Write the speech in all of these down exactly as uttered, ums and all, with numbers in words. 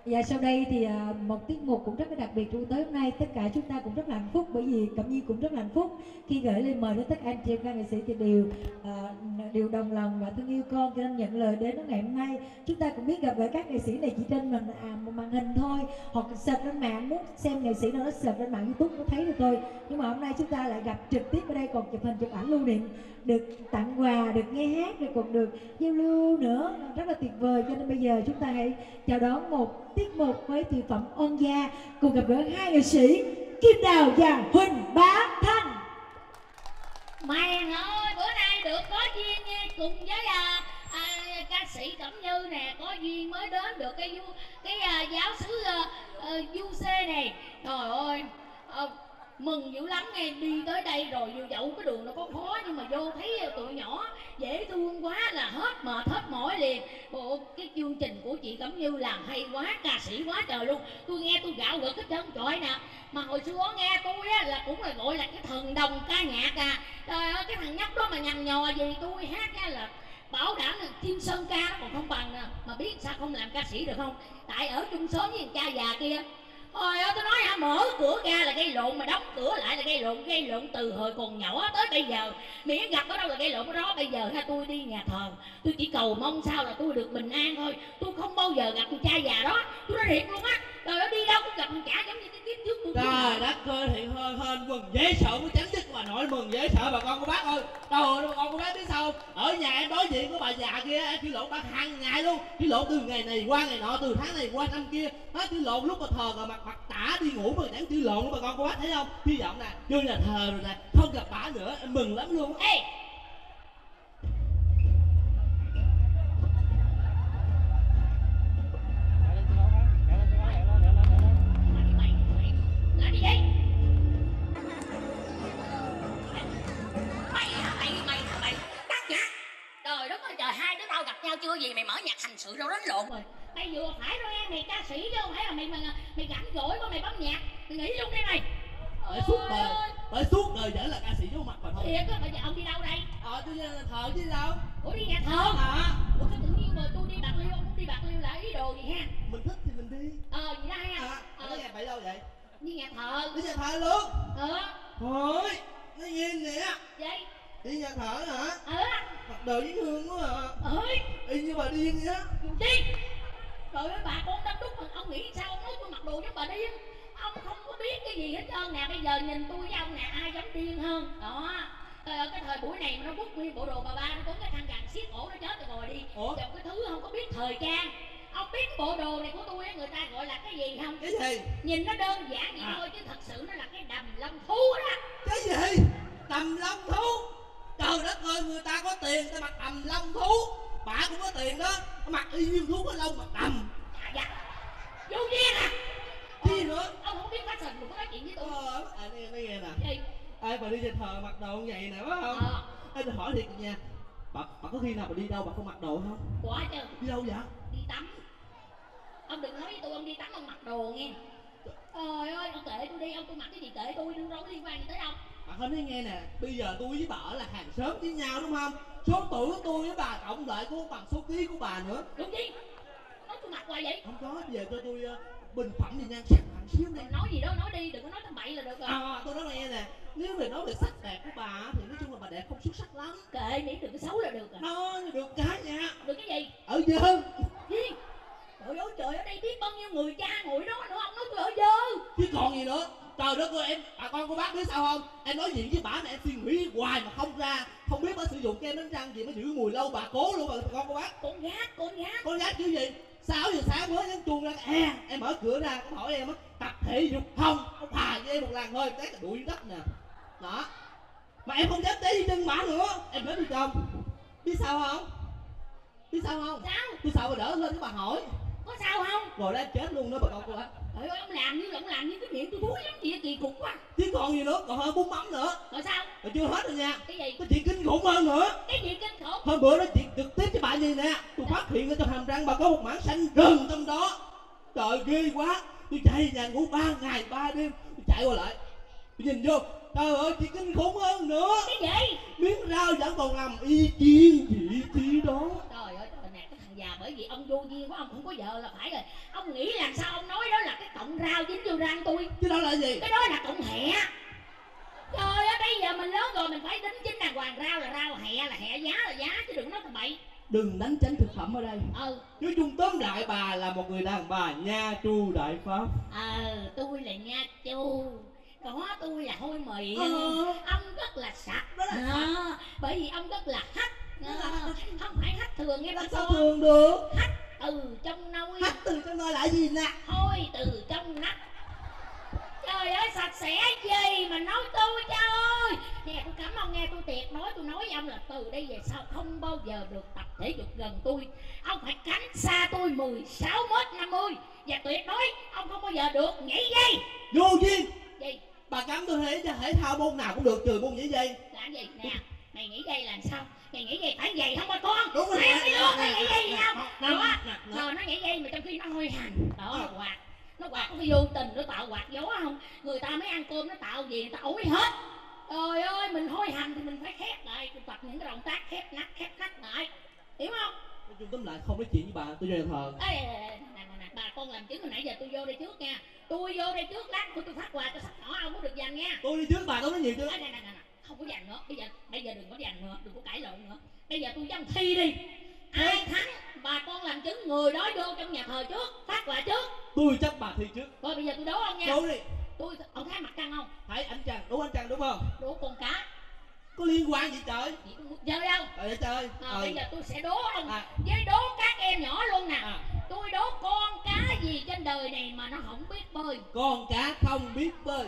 Và sau đây thì à, một tiết mục cũng rất là đặc biệt trong tới hôm nay, tất cả chúng ta cũng rất là hạnh phúc bởi vì Cẩm Nhi cũng rất là hạnh phúc khi gửi lời mời đến tất cả anh chị em ca nghệ sĩ thì đều à, đều đồng lòng và thương yêu con, cho nên nhận lời đến ngày hôm nay. Chúng ta cũng biết gặp gỡ các nghệ sĩ này chỉ trên màn à, một màn hình thôi, hoặc search trên mạng, muốn xem nghệ sĩ nào nó search trên mạng YouTube nó thấy được thôi. Nhưng mà hôm nay chúng ta lại gặp trực tiếp ở đây, còn chụp hình chụp ảnh lưu niệm, được tặng quà, được nghe hát, rồi còn được giao lưu nữa, rất là tuyệt vời. Cho nên bây giờ chúng ta hãy chào đón một tiết mục với thị phẩm Oan Gia cùng gặp gỡ hai nghệ sĩ Kim Đào và Huỳnh Bá Thanh. Mày ơi, bữa nay được có duyên nghe cùng với à, à, ca sĩ Cẩm Như nè, có duyên mới đến được cái du, cái à, giáo sứ à, à, du xê này. Trời ơi, à, mừng dữ lắm nghe, đi tới đây rồi dù dẫu cái đường nó có khó nhưng mà vô thấy tụi nhỏ dễ thương quá là hết mệt hết mỏi liền. Bộ cái chương trình của chị Cẩm Như làm hay quá, ca sĩ quá trời luôn. Tôi nghe tôi gạo gật hết trơn trọi nè. Mà hồi xưa nghe tôi á là cũng là gọi là cái thần đồng ca nhạc à. Trời ơi, cái thằng nhóc đó mà nhằn nhò gì tôi hát á là bảo đảm là Kim Sơn ca nó còn không bằng nè. Mà biết sao không làm ca sĩ được không? Tại ở chung xóm với thằng cha già kia. Ôi ơi, tôi nói hả, mở cửa ra là gây lộn, mà đóng cửa lại là gây lộn, gây lộn từ hồi còn nhỏ tới bây giờ. Miễn gặp ở đâu là gây lộn ở đó. Bây giờ ha, tôi đi nhà thờ, tôi chỉ cầu mong sao là tôi được bình an thôi. Tôi không bao giờ gặp cha già đó, tôi nói thiệt luôn á. Trời ơi, đi đâu cũng gặp chả giống như cái kiếp trước tôi. Trời đất ơi, thì hên hên mừng dễ sợ mới chấm dứt bà nội, mừng dễ sợ bà con của bác ơi. Trời ơi, bà con của bác biết sao không? Ở nhà em đối diện của bà già kia, em chỉ lộn bác hàng ngày luôn, chỉ lộn từ ngày này qua ngày nọ, từ tháng này qua năm kia. Nó chỉ lộn lúc mà thờ rồi mặt mặt tả đi ngủ mà chẳng chỉ lộn luôn bà con của bác thấy không? Hy vọng nè, vô nhà thờ rồi nè, không gặp bà nữa, em mừng lắm luôn. Ê, làm gì vậy? Mày hả mày, mày hả mày, cắt nhạc. Trời đất ơi trời, hai đứa tao gặp nhau chưa gì mày mở nhạc hành sự đâu đánh lộn rồi. Mày vừa phải rồi em, mày ca sĩ chứ không phải là mày mày mày rảnh rỗi quá mày bấm nhạc. Mày nghĩ luôn đi mày. Bởi suốt đời, bởi suốt đời vẫn là ca sĩ vô mặt mà thôi. Thiệt á, bây giờ ông đi đâu đây? Ờ, tôi đi nhà thờ chứ đâu. Ủa đi nhà thờ? À. Ủa cái tự nhiên mà tôi đi Bạc Liêu, ông muốn đi Bạc Liêu là ý đồ gì ha? Mình thích thì mình đi. Ờ, gì đó ha? À, Ờ. nó nghe phải đâu vậy? Đi nhà thờ. Đi nhà thờ luôn. Ờ. Thôi, nó nhìn nè. Vậy? Đi nhà thờ hả? Ờ. Mặc đồ với hương quá à. Ơi. Y như bà điên vậy á. Dù chi? Trời ơi bà con đông đúc mà ông nghĩ sao ông nói tôi mặc đồ giống bà điên? Ông không có biết cái gì hết trơn nè, bây giờ nhìn tôi với ông nè, ai giống điên hơn? Đó. Ờ, cái thời buổi này mà nó quất nguyên bộ đồ bà ba, nó có cái khăn gằn xiết cổ nó chết rồi đi. Ủa? Chồng cái thứ không có biết thời trang. Ông biết cái bộ đồ này của tôi á, người ta gọi là cái gì không? Cái gì? Nhìn nó đơn giản vậy à. Thôi chứ thật sự nó là cái đầm lông thú đó. Cái gì? Đầm lông thú? Trời đất ơi, người ta có tiền người ta mặc đầm lông thú. Bà cũng có tiền đó, mặc y như thú có lông mặc đầm. Dạ dạ. Vô duyên à? Gì nữa? Ông không biết phát sình đừng có nói chuyện với tôi. Ờ, à, nghe, nghe, nghe nè. Gì? Ai bà đi nhà thờ mặc đồ như vậy nè phải không? Ờ. Ê, tôi hỏi thiệt nha. Bà, bà có khi nào bà đi đâu bà không mặc đồ không? Quá chứ. Đi đâu vậy? Đi tắm. Ông đừng nói với tôi ông đi tắm ông mặc đồ nghe. Trời ơi, ông kệ tôi đi, ông tôi mặc cái gì kệ tôi, đâu có liên quan gì tới đâu. Bà không thấy nghe nè, bây giờ tôi với bà ở là hàng xóm với nhau đúng không? Số tuổi của tôi với bà cộng lại cũng bằng số ký của bà nữa. Đúng gì? Nói tôi mặc hoài vậy? Không có, bây giờ cho tôi uh, bình phẩm gì nhan sắc thằng xíu đi. Nói gì đó nói đi, đừng có nói tầm bậy là được rồi. À, tôi nói nghe nè, nếu về nói về sắc đẹp của bà thì nói chung là bà đẹp không xuất sắc lắm. Kệ, miễn đừng có xấu là được rồi. Nó được cái nha. Được cái gì? Ở dơ. Gì? Trời ơi trời, ở đây biết bao nhiêu người cha ngồi đó nữa, ông nói tôi ở dơ. Chứ còn gì nữa. Trời đất ơi em, bà con của bác biết sao không? Em nói chuyện với bà mà em suy nghĩ hoài mà không ra. Không biết bà sử dụng kem đánh răng gì mà giữ mùi lâu bà cố luôn bà, bà con của bác. Con gác, con gác. Con gác kiểu gì? Sáu giờ sáng mới nhắn chuông ra e, em mở cửa ra có hỏi em á, tập thể dục không? Ông thà với em một lần thôi, té cả đuổi đất nè. Đó. Mà em không dám té đi chân bà nữa. Em nói đi chồng. Biết sao không? Biết sao không? Sao? Tôi sợ bà đỡ lên cái bà hỏi. Có sao không? Rồi đó em chết luôn đó bà con của bác. Trời ơi ông làm như ông làm như cái miệng tôi thúi lắm gì kỳ cục quá. Chứ còn gì nữa, còn hơn bún mắm nữa. Rồi sao? Rồi chưa hết rồi nha. Cái gì? Có chuyện kinh khủng hơn nữa. Cái gì kinh khủng? Hôm bữa nói chuyện trực tiếp với bà gì nè. Tôi phát hiện ở trong hàm răng bà có một mảng xanh rừng trong đó. Trời ghê quá. Tôi chạy nhà ngủ ba ngày ba đêm. Tôi chạy qua lại. Tôi nhìn vô. Trời ơi chuyện kinh khủng hơn nữa. Cái gì? Miếng rau vẫn còn nằm y chang vị trí đó. Trời ơi trời nè, cái thằng già bởi bởi vì ông vô duyên quá, ông không có vợ là phải rồi. Ông nghĩ làm sao ông nói đó là cái cọng rau dính vô răng tôi, chứ đó là gì? cái đó là cọng hẹ. Trời ơi, bây giờ mình lớn rồi mình phải đính chính đàng hoàng, rau là rau, hẹ là hẹ, giá là giá, chứ đừng nói tụi bậy. Đừng đánh tránh thực phẩm ở đây. Ừ. Nói chung tóm lại bà là một người đàn bà nha tru đại pháp. Ờ, tôi là nha chu. Đó, tôi là hôi mì. Ờ. Ông rất là sạch. Đó là à, sạch. Bởi vì ông rất là hách. À, không phải hách thường nghe bà Sao con. thường được? Hách từ trong nôi. Hách từ trong nôi là gì nè? Hôi từ trong nách. Trời ơi, sạch sẽ gì mà nói tôi trời ơi. Nè, tôi cảm ơn nghe tôi tuyệt nói, tôi nói với ông là từ đây về sau không bao giờ được tập thể dục gần tôi. Ông phải tránh xa tôi mười sáu mét năm mươi. Và tuyệt đối ông không bao giờ được nhảy dây. Vô duyên. Gì? Bà cấm tôi thể cho thể thao môn nào cũng được trừ môn nhảy dây. Làm gì? Nè, mày nhảy dây làm sao? Mày nhảy dây phải giày không ba con? Đúng rồi. Mày biết được mày nhảy dây gì không? Nè, Đó, nè, nè. rồi nó nhảy dây mà trong khi nó hôi hành. Đó, Ờ. nó quạt. Nó quạt nó vô tình nó tạo quạt gió không? Người ta mới ăn cơm nó tạo gì người ta ủi hết. Trời ơi, mình hôi hành thì mình phải khép lại, tôi tập những cái động tác khép nách khép nách lại. Hiểu không? Nói chung tóm lại không nói chuyện với bà, tôi về thờ. Ê, nè, nè, nè, bà con làm chứng hồi nãy giờ tôi vô đây trước nha. Tôi vô đây trước lát tôi phát quà cho sắp nhỏ ông có được dành nha. Tôi đi trước bà, tôi nói nhiều chưa? Ê, nè, nè, nè, không có dành nữa. Bây giờ bây giờ đừng có dành nữa, đừng có cãi lộn nữa. Bây giờ tôi dâng thi đi. Ai thắng bà con làm chứng người đó vô trong nhà thờ trước, phát quà trước. Tôi chấp bà thi trước. Rồi bây giờ tôi đố ông nha. Đố đi. Tôi ông thấy mặt trăng không? Thấy ánh trăng, đố ánh trăng đúng không? Đố con cá. Có liên quan gì trời? Chị có muốn chơi không? Ờ để chơi. À, Ờ. bây giờ tôi sẽ đố ông À. với đố các em nhỏ luôn nè. À. Tôi đố con cá gì trên đời này mà nó không biết bơi. Con cá không biết bơi.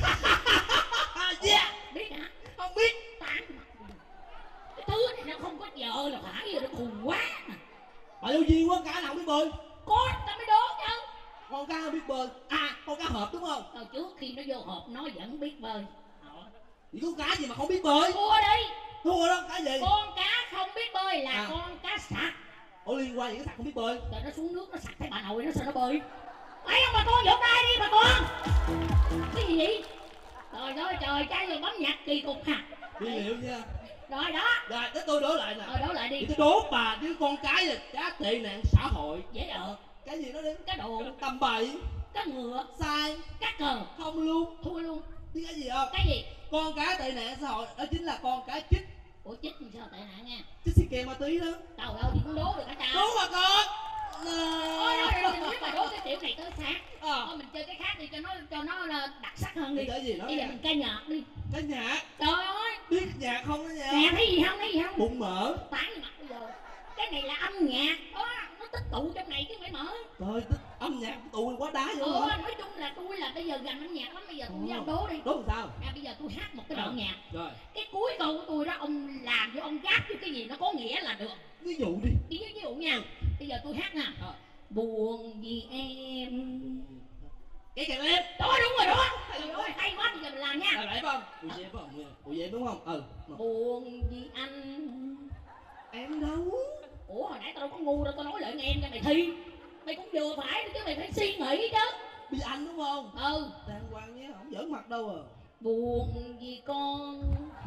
Yeah. Biết hả? Không biết. Tán mặt đi. Cái thứ này nó không có vợ là phải rồi, nó khùng quá. Bà vô duyên quá, cá nào không biết bơi? Có tao mới đố chứ. Con cá không biết bơi. À, con cá hộp đúng không? Rồi trước khi nó vô hộp nó vẫn biết bơi. Đó. Chỉ có cá gì mà không biết bơi? Thua đi. Thua đó, cá gì? Con cá không biết bơi là À. con cá sặc. Ủa liên quan gì cái sặc không biết bơi? Rồi nó xuống nước nó sặc thấy bà nội nó sao nó bơi. Thấy không bà con, vỗ tay đi bà con. Cái gì vậy? Trời ơi trời, trái rồi bấm nhạc kỳ cục hả? Đi liệu nha. Rồi đó. Rồi, để tôi đố lại nè. Rồi đố lại đi. Thì tôi đố bà với con cái là cá tệ nạn xã hội. Dễ đỡ. Cái gì nó đi? Cá đồ. Tầm bậy. Cá ngựa. Sai. Cá cờ. Không luôn. Thua luôn. Biết cái gì không? Cái gì? Con cá tệ nạn xã hội đó chính là con cá chích. Ủa chích làm sao tệ nạn nha. Chích xì ke ma túy đó. Trời ơi thì cũng đố được hả cha? Đố bà con. Ôi thôi rồi mình biết mà đố cái kiểu này tới sáng. Ờ. Thôi mình chơi cái khác đi cho nó cho nó là đặc sắc hơn đi. Đi cái gì nói Bây giờ nha. mình ca nhạc đi. Cái nhạc. Trời ơi. Biết nhạc không đó nha. Nè thấy gì không thấy gì không? Bụng mỡ. Tán mặt bây giờ. Cái này là âm nhạc đó, nó tích tụ trong này chứ không phải mở. Trời tích âm nhạc tụi quá đá vô Ủa hả? nói chung là tôi là bây giờ gần âm nhạc lắm, bây giờ tôi với Ồ. ông đố đi. Đố làm sao? À, bây giờ tôi hát một cái đoạn À. nhạc. Rồi. Cái cuối câu của tôi đó ông làm cho ông gáp với cái gì nó có nghĩa là được. Ví dụ đi. Đi với ví dụ nha. Bây giờ tôi hát nè. Ờ. Buồn vì em. Cái kèm em. Đó đúng rồi đó. Trời ơi hay quá, bây giờ mình làm nha. Là lại phải không? Bụi dẹp phải không? Bụi dẹp đúng không? Ừ. Buồn vì anh. Em đâu? Ủa hồi nãy tao đâu có ngu đâu, tao nói lại nghe em cho mày thi. Mày cũng vừa phải chứ mày phải suy nghĩ chứ. Bị anh đúng không? Ừ. Đàng hoàng nhé, không giỡn mặt đâu à. Buồn vì con.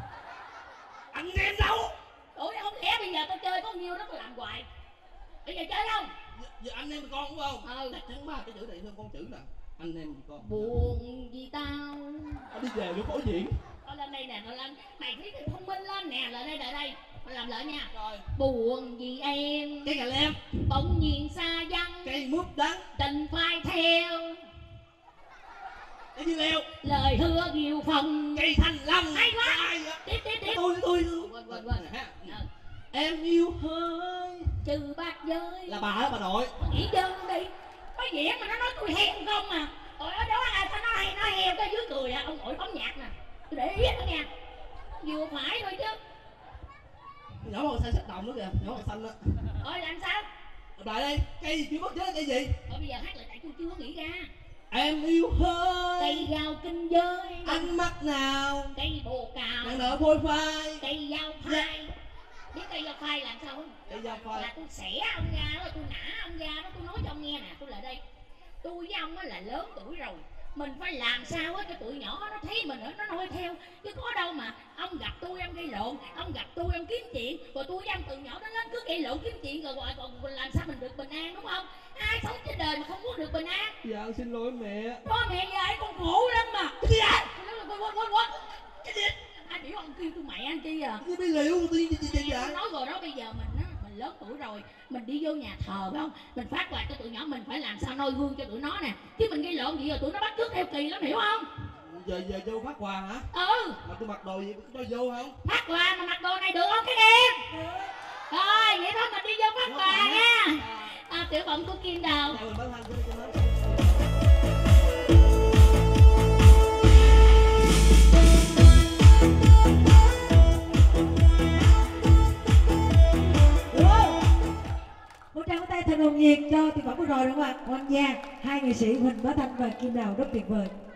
Anh em đâu? Ủa không lẽ bây giờ tao chơi có nhiêu đó tao làm hoài. Bây giờ chơi không? Giờ, giờ anh em con đúng không? Ừ. Chắc chắn ba cái chữ này hơn con chữ nè. Anh em con. Buồn vì tao. Nó đi về vô phổ diễn. Thôi lên đây nè, thôi lên. Mày thấy cái thông minh lên nè, lại đây lại đây. Mày làm lại nha. Rồi. Buồn vì em. Cái cà lem. Bỗng nhiên xa vắng. Cây mướp đắng. Tình phai theo. Cái dưa leo. Lời hứa nhiều phần. Cây thanh long. Hay quá. Ai vậy? Tiếp tiếp tiếp. Tôi tôi Quên quên quên. Ha. Ừ. Em yêu hơi. Trừ bát giới. Là bà đó bà nội. Nghỉ chân đi. Có diễn mà nó nói tôi heo không à. Rồi ở đó ai ta nói hay nói heo cái dưới cười à. Ông nội bấm nhạc nè. Tôi để ý đó nha. Vừa phải thôi chứ. Nhỏ màu xanh sắc đồng nữa kìa. Nhỏ màu xanh đó. Rồi làm sao? Lặp lại đây. Cây gì chưa mất chết là cây gì? Rồi bây giờ hát lại tại tôi chưa có nghĩ ra. Em yêu hơi. Cây dao kinh giới. Ánh mắt nào. Cây bồ cào. Nàng nợ phôi phai. Cây dao phai. Biết cây dao phai làm sao không? Cây dao phai. Là tôi xẻ ông ra đó, tôi nã ông ra đó, tôi nói cho ông nghe nè, tôi lại đây. Tôi với ông á là lớn tuổi rồi, mình phải làm sao á cho tụi nhỏ nó thấy mình ở nó noi theo, chứ có đâu mà ông gặp tôi ông gây lộn, ông gặp tôi ông kiếm chuyện, rồi tôi với ông từ nhỏ đến lớn cứ gây lộn kiếm chuyện rồi gọi còn làm sao mình được bình an, đúng không? Ai sống trên đời mà không muốn được bình an? Dạ xin lỗi mẹ. Có mẹ với ấy con khổ lắm mà. Cái gì vậy? Quên quên quên quên. Cái gì? Anh biểu ông kêu tôi mẹ anh chi à? Cái bí liệu tôi gì vậy vậy? Nói rồi đó, bây giờ mình á, mình lớn tuổi rồi, mình đi vô nhà thờ phải không? Mình phát quà cho tụi nhỏ, mình phải làm sao noi gương cho tụi nó nè. Chứ mình gây lộn gì rồi tụi nó bắt chước theo kỳ lắm, hiểu không? Giờ giờ vô phát quà hả? Ừ. Mà tôi mặc đồ gì có vô không? Phát quà mà mặc đồ này được không cái em? Rồi vậy thôi mình đi vô phát quà nha. À, tiểu bọng của Kim Đào. Chào mình bán hàng cho nó. Một tràng tay thật nồng nhiệt cho tiểu phẩm vừa rồi đúng không ạ? Oanh Gia, hai nghệ sĩ Huỳnh Bá Thanh và Kim Đào rất tuyệt vời.